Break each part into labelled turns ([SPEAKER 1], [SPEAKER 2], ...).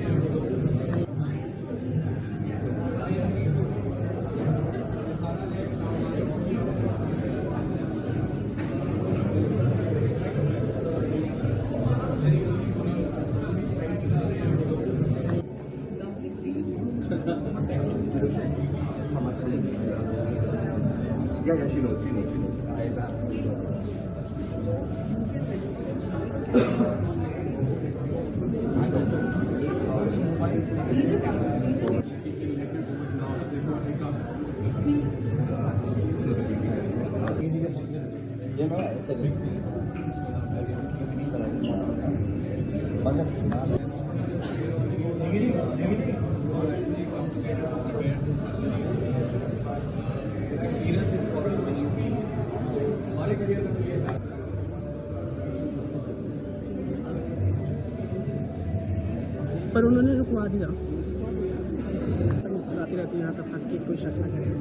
[SPEAKER 1] Yeah, she knows.
[SPEAKER 2] पर उन्होंने रुकवा दिया। मुस्कुराती रहती है यहाँ तक कि कोई शक न करे।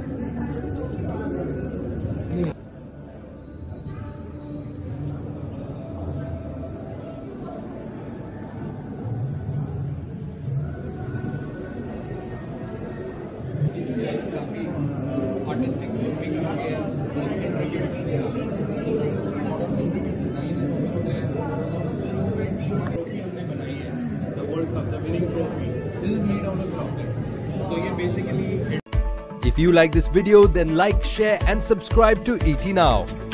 [SPEAKER 3] If you like this video, then like, share and subscribe to ET Now.